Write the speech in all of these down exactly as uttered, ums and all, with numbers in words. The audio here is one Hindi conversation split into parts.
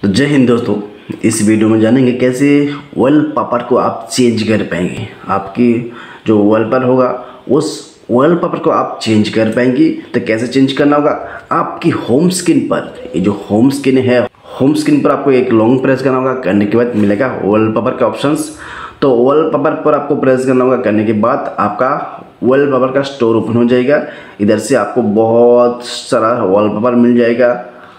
तो जय हिंद दोस्तों, इस वीडियो में जानेंगे कैसे वॉलपेपर को आप चेंज कर पाएंगे। आपकी जो वॉलपेपर होगा उस वॉलपेपर को आप चेंज कर पाएंगे। तो कैसे चेंज करना होगा, आपकी होम स्क्रीन पर, ये जो होम स्क्रीन है, होम स्क्रीन पर आपको एक लॉन्ग प्रेस करना होगा। करने के बाद मिलेगा वॉलपेपर का ऑप्शंस। तो वॉलपेपर पर आपको प्रेस करना होगा। करने के बाद आपका वॉलपेपर का स्टोर ओपन हो जाएगा। इधर से आपको बहुत सारा वॉलपेपर मिल जाएगा।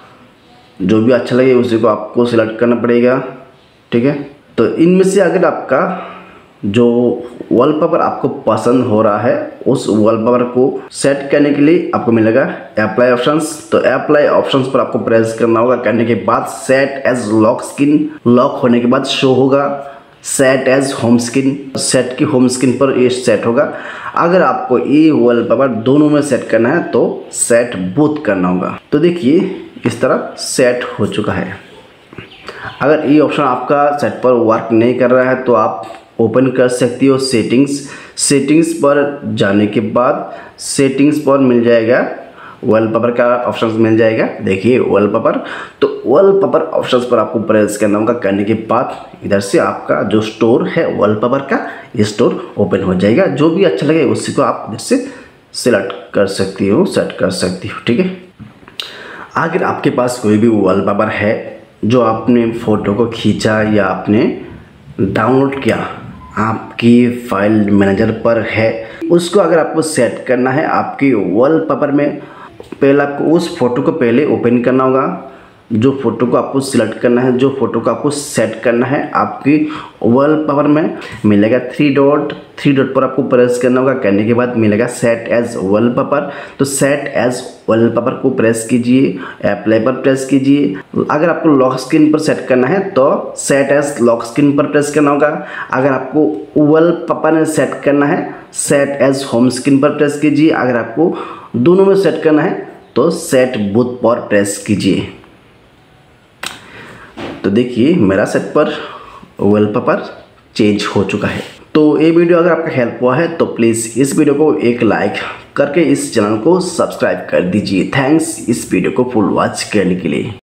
जो भी अच्छा लगे उसी को आपको सिलेक्ट करना पड़ेगा, ठीक है। तो इनमें से अगर आपका जो वॉलपेपर आपको पसंद हो रहा है, उस वॉलपेपर को सेट करने के लिए आपको मिलेगा अप्लाई ऑप्शंस। तो अप्लाई ऑप्शंस पर आपको प्रेस करना होगा। करने के बाद set as lock screen, lock होने के बाद शो होगा set as home screen. Set की होम स्क्रीन पर ये सेट होगा। अगर आपको ये वॉलपेपर दोनों में सेट करना है तो सेट बोथ करना होगा। तो देखिए इस तरह सेट हो चुका है। अगर ये ऑप्शन आपका सेट पर वर्क नहीं कर रहा है तो आप ओपन कर सकती हो सेटिंग्स। सेटिंग्स पर जाने के बाद सेटिंग्स पर मिल जाएगा वॉलपेपर का ऑप्शन मिल जाएगा। देखिए वॉलपेपर, तो वॉलपेपर ऑप्शंस पर आपको प्रेस करना होगा। करने के बाद इधर से आपका जो स्टोर है वॉलपेपर का, ये स्टोर ओपन हो जाएगा। जो भी अच्छा लगे उसी को आप इधर से सिलेक्ट कर सकती हो, सेट कर सकती हो, ठीक है। अगर आपके पास कोई भी वॉलपेपर है जो आपने फ़ोटो को खींचा या आपने डाउनलोड किया, आपकी फाइल मैनेजर पर है, उसको अगर आपको सेट करना है आपकी वॉलपेपर में, पहले आपको उस फोटो को पहले ओपन करना होगा। जो फोटो को आपको सिलेक्ट करना है, जो फोटो को आपको सेट करना है, आपकी वॉलपेपर में मिलेगा थ्री डॉट। थ्री डॉट पर आपको प्रेस करना होगा। करने के बाद मिलेगा सेट एज वॉलपेपर। तो सेट एज वॉलपेपर को प्रेस कीजिए, अप्लाई पर प्रेस कीजिए। अगर आपको लॉक स्क्रीन पर सेट करना है तो सेट एज लॉक स्क्रीन पर प्रेस करना होगा। अगर आपको वॉलपेपर में सेट करना है सेट एज होम स्क्रीन पर प्रेस कीजिए। अगर आपको दोनों में सेट करना है तो सेट बोथ पर प्रेस कीजिए। तो देखिए मेरा सेट पर वॉलपेपर चेंज हो चुका है। तो ये वीडियो अगर आपका हेल्प हुआ है तो प्लीज़ इस वीडियो को एक लाइक करके इस चैनल को सब्सक्राइब कर दीजिए। थैंक्स इस वीडियो को फुल वॉच करने के लिए।